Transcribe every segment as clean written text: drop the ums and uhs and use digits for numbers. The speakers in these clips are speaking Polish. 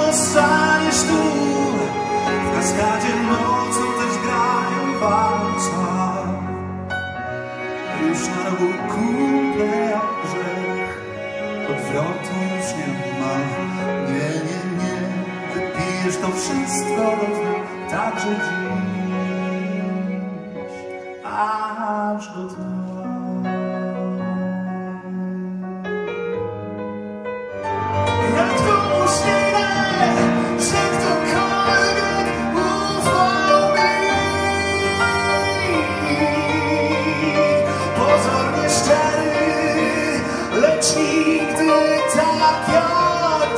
zostaniesz tu. W kaskadzie nocą też grają walca. Już na rogu kumple jak grzech, odwrotu już nie ma. Nie, nie, nie, wypijesz to wszystko do dnia, także dziś, aż do dnia. Lecz nigdy tak jak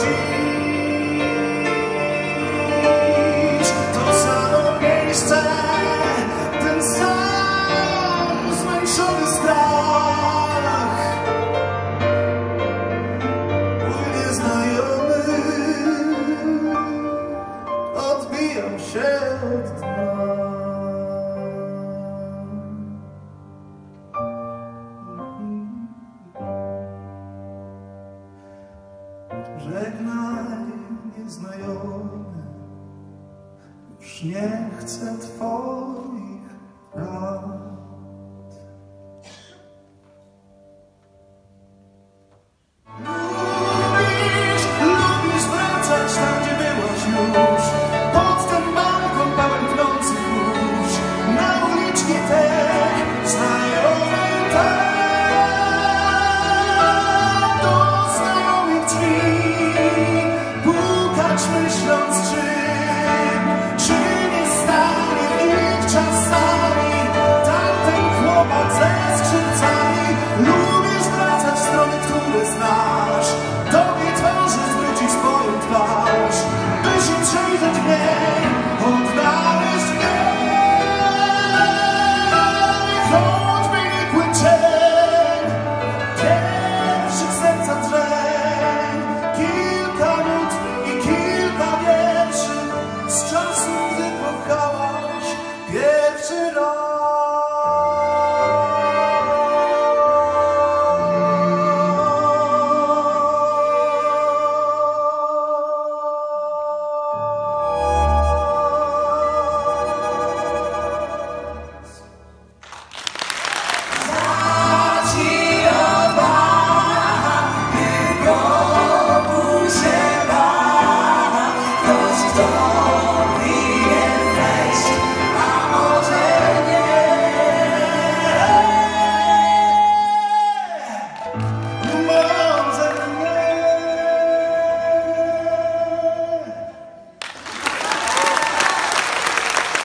dziś. To samo miejsce, ten sam zmęczony strach, mój nieznajomy odbijam się od dna. Żegnaj, nieznajomy, już nie chcę twoich rad.